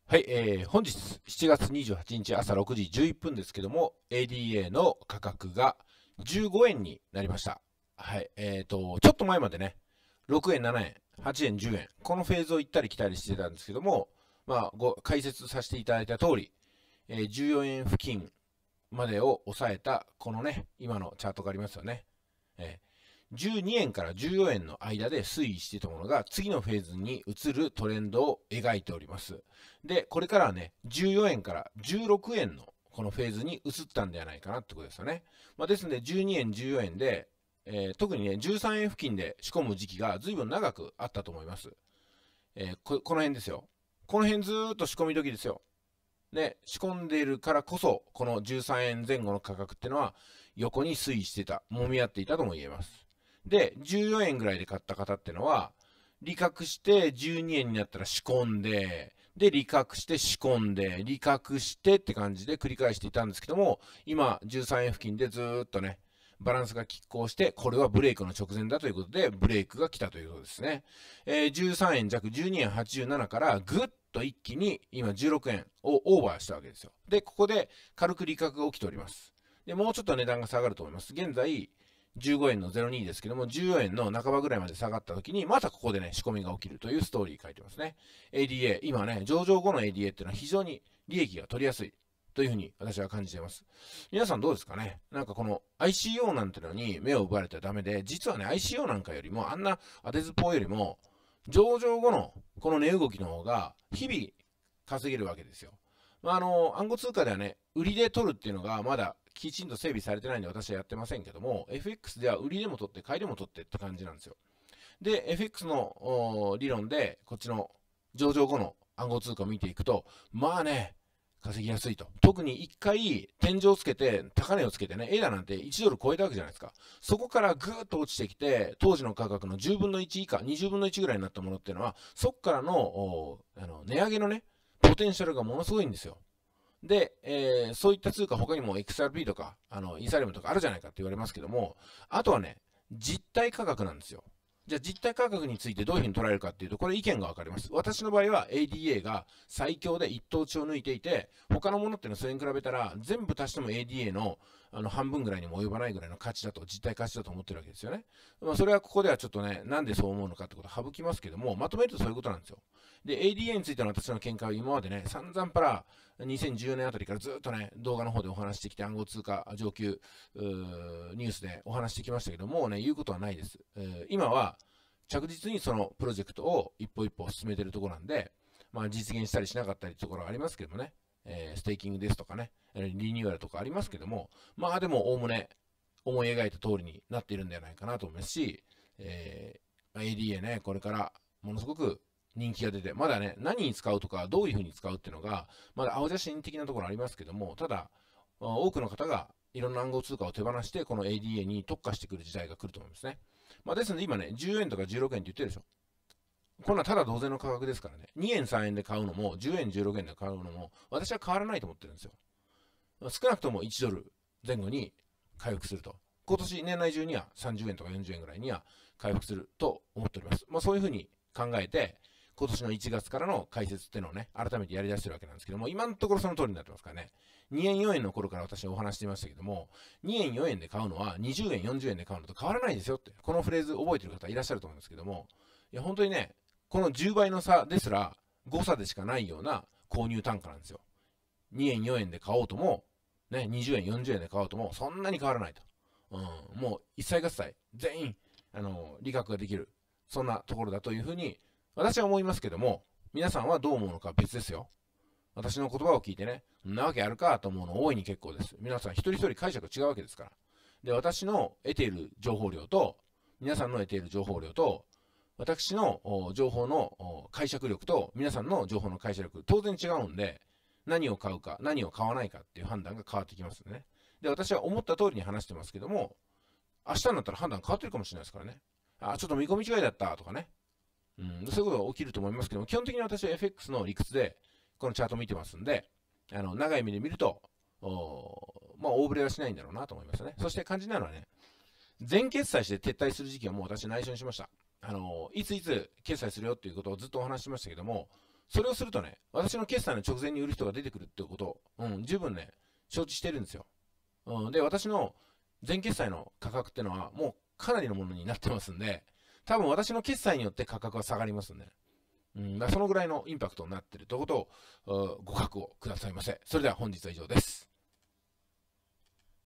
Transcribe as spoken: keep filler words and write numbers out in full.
はい、えー、本日しちがつにじゅうはちにち朝ろくじじゅういっぷんですけども、エーディーエー の価格がじゅうごえんになりました。はい、えーと、ちょっと前までね、ろくえん、ななえん、はちえん、じゅうえん、このフェーズを行ったり来たりしてたんですけども、まあ、ご解説させていただいた通り、えー、じゅうよえん付近までを抑えた、このね、今のチャートがありますよね。えーじゅうにえんからじゅうよえんの間で推移していたものが次のフェーズに移るトレンドを描いております。で、これからはね、じゅうよえんからじゅうろくえんのこのフェーズに移ったんではないかなってことですよね。まあ、ですので、じゅうにえん、じゅうよえんで、えー特にね、じゅうさんえん付近で仕込む時期が随分長くあったと思います。えーここの辺ですよ。この辺ずーっと仕込み時ですよ。で、仕込んでいるからこそ、このじゅうさんえんぜん後の価格っていうのは横に推移していた、揉み合っていたとも言えます。で、じゅうよえんぐらいで買った方っていうのは、利確してじゅうにえんになったら仕込んで、で、利確して仕込んで、利確してって感じで繰り返していたんですけども、今、じゅうさんえん付近でずーっとね、バランスが拮抗して、これはブレイクの直前だということで、ブレイクが来たということですね。えー、じゅうさんえん弱、じゅうにえんはちじゅうななからぐっと一気に今じゅうろくえんをオーバーしたわけですよ。で、ここで軽く利確が起きております。で、もうちょっと値段が下がると思います。現在、じゅうごえんのゼロにですけども、じゅうよえんの半ばぐらいまで下がった時に、またここでね、仕込みが起きるというストーリー書いてますね。エーディーエー、今ね、上場後の エーディーエー っていうのは非常に利益が取りやすいというふうに私は感じています。皆さんどうですかね。なんかこの アイシーオー なんてのに目を奪われてはダメで、実はね、アイシーオー なんかよりも、あんな当てずっぽうよりも、上場後のこの値動きの方が日々稼げるわけですよ。まあ、あの暗号通貨ではね、売りで取るっていうのがまだきちんと整備されてないんで私はやってませんけども、エフエックス では売りでも取って買いでも取ってって感じなんですよ。で、エフエックス の理論でこっちの上場後の暗号通貨を見ていくと、まあね、稼ぎやすいと。特にいっかい天井をつけて、高値をつけてね、エダなんていちドル超えたわけじゃないですか。そこからぐーっと落ちてきて、当時の価格のじゅうぶんのいち以下、にじゅうぶんのいちぐらいになったものっていうのは、そこからのあの値上げのね、ポテンシャルがものすごいんですよ。で、えーそういった通貨、他にも エックスアールピー とか、あのイーサリアムとかあるじゃないかって言われますけども、あとはね、実体価格なんですよ。じゃあ実体価格についてどういうふうに捉えるかっていうと、これ意見が分かれます。私の場合は エーディーエー が最強で一等地を抜いていて、他のものっていうのはそれに比べたら、全部足しても エーディーエー のあの半分ぐらいにも及ばないぐらいの価値だと、実体価値だと思ってるわけですよね。まあ、それはここではちょっとね、なんでそう思うのかってことを省きますけども、まとめるとそういうことなんですよ。で、エーディーエー についての私の見解は今までね、散々パラ、にせんじゅうよねんあたりからずっとね、動画の方でお話してきて、暗号通貨上級ニュースでお話してきましたけども、ね、言うことはないです。えー今は、着実にそのプロジェクトを一歩一歩進めているところなんで、まあ、実現したりしなかったりというところはありますけどもね、えーステーキングですとかね、リニューアルとかありますけども、まあでも、おおむね思い描いた通りになっているんではないかなと思いますし、えー、エーディーエー ね、これからものすごく人気が出て、まだね、何に使うとか、どういうふうに使うっていうのが、まだ青写真的なところありますけども、ただ、多くの方がいろんな暗号通貨を手放して、この エーディーエー に特化してくる時代が来ると思いますね。まあ、ですので、今ね、じゅうえんとかじゅうろくえんって言ってるでしょ。こんなただ同然の価格ですからね。にえん、さんえんで買うのも、じゅうえん、じゅうろくえんで買うのも、私は変わらないと思ってるんですよ。少なくともいちドル前後に回復すると。今年年内中にはさんじゅうえんとかよんじゅうえんぐらいには回復すると思っております。まあ、そういうふうに考えて、今年のいちがつからの解説っていうのをね、改めてやり出してるわけなんですけども、今のところその通りになってますからね。にえん、よえんの頃から私はお話していましたけども、にえん、よえんで買うのはにじゅうえん、よんじゅうえんで買うのと変わらないですよって、このフレーズ覚えてる方いらっしゃると思うんですけども、いや、本当にね、このじゅうばいの差ですら、誤差でしかないような購入単価なんですよ。にえん、よえんで買おうとも、ね、にじゅうえん、よんじゅうえんで買おうとも、そんなに変わらないと。うん、もう一切合切、全員、あの、利確ができる。そんなところだというふうに、私は思いますけども、皆さんはどう思うのか別ですよ。私の言葉を聞いてね、そんなわけあるかと思うの大いに結構です。皆さん一人一人解釈違うわけですから。で、私の得ている情報量と、皆さんの得ている情報量と、私の情報の解釈力と、皆さんの情報の解釈力、当然違うんで、何を買うか、何を買わないかっていう判断が変わってきますよね。で、私は思った通りに話してますけども、明日になったら判断変わってるかもしれないですからね。あ、ちょっと見込み違いだったとかね。うん、そういうことが起きると思いますけども、基本的に私は エフエックス の理屈で、このチャートを見てますんで、あの長い目で見ると、まあ、大ぶれはしないんだろうなと思いますね。そして肝心なのはね、全決済して撤退する時期はもう私内緒にしました。あのいついつ決済するよっていうことをずっとお話ししましたけども、 それをするとね、私の決済の直前に売る人が出てくるってことを、うん、十分ね、承知してるんですよ。うん、で、私の全決済の価格ってのは、もうかなりのものになってますんで、多分私の決済によって価格は下がりますんで、うん、だそのぐらいのインパクトになっているということを、ご覚悟くださいませ。それでは本日は以上です。